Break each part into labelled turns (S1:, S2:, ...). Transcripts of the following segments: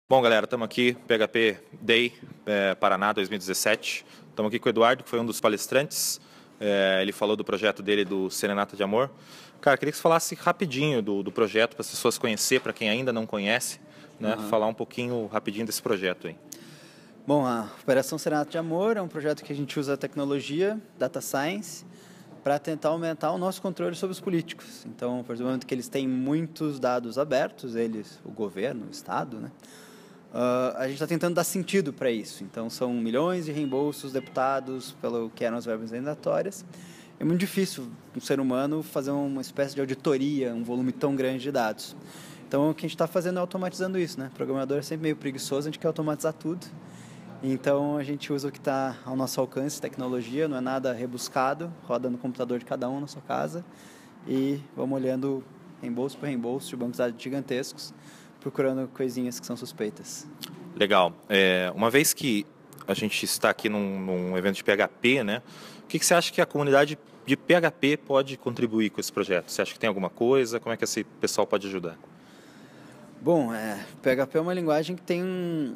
S1: Bom, galera, estamos aqui, PHP Day Paraná 2017. Estamos aqui com o Eduardo, que foi um dos palestrantes. Ele falou do projeto dele, do Serenata de Amor. Cara, queria que você falasse rapidinho do projeto, para as pessoas conhecerem, para quem ainda não conhece, né? Falar um pouquinho rapidinho desse projeto aí.
S2: Bom, a Operação Serenata de Amor é um projeto que a gente usa a tecnologia, data science, para tentar aumentar o nosso controle sobre os políticos. Então, a partir do momento que eles têm muitos dados abertos, eles, o governo, o Estado, né? A gente está tentando dar sentido para isso. Então, são milhões de reembolsos deputados pelo que eram as verbas mandatórias. É muito difícil um ser humano fazer uma espécie de auditoria, um volume tão grande de dados. Então, o que a gente está fazendo é automatizando isso, né? O programador é sempre meio preguiçoso, a gente quer automatizar tudo. Então, a gente usa o que está ao nosso alcance, tecnologia, não é nada rebuscado, roda no computador de cada um na sua casa e vamos olhando reembolso por reembolso de bancos de dados gigantescos, procurando coisinhas que são suspeitas.
S1: Legal. Uma vez que a gente está aqui num evento de PHP, né? O que você acha que a comunidade de PHP pode contribuir com esse projeto? Você acha que tem alguma coisa? Como é que esse pessoal pode ajudar?
S2: Bom, PHP é uma linguagem que tem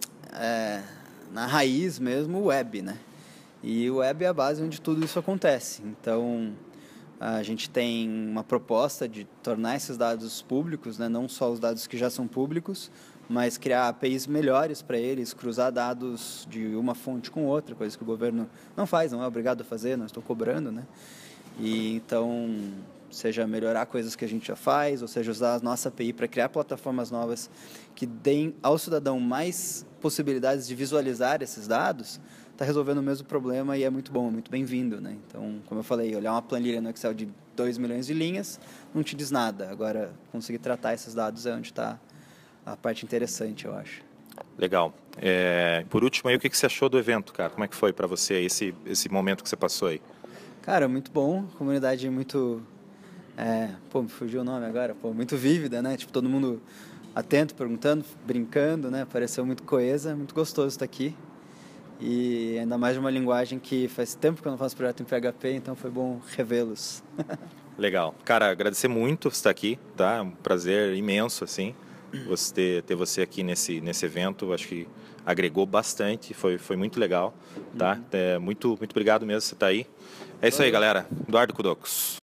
S2: na raiz mesmo o web, né? E o web é a base onde tudo isso acontece. Então, a gente tem uma proposta de tornar esses dados públicos, né? Não só os dados que já são públicos, mas criar APIs melhores para eles, cruzar dados de uma fonte com outra, coisa que o governo não faz, não é obrigado a fazer, não estou cobrando, né? E então, seja melhorar coisas que a gente já faz, ou seja, usar a nossa API para criar plataformas novas que deem ao cidadão mais possibilidades de visualizar esses dados, está resolvendo o mesmo problema e é muito bom, é muito bem-vindo, né? Então, como eu falei, olhar uma planilha no Excel de 2 milhões de linhas não te diz nada. Agora, conseguir tratar esses dados é onde está a parte interessante, eu acho.
S1: Legal. Por último, aí, o que você achou do evento, cara? Como é que foi para você esse momento que você passou aí?
S2: Cara, muito bom. Comunidade muito... me fugiu o nome agora. Muito vívida, né? Tipo, todo mundo atento, perguntando, brincando, né? Pareceu muito coesa, muito gostoso estar aqui. E ainda mais de uma linguagem que faz tempo que eu não faço projeto em PHP, então foi bom revê-los.
S1: Legal. Cara, agradecer muito por estar aqui, tá? É um prazer imenso, assim, ter você aqui nesse evento. Acho que agregou bastante, foi muito legal, tá? Muito obrigado mesmo por você estar aí. É isso aí, galera. Eduardo Kudokos.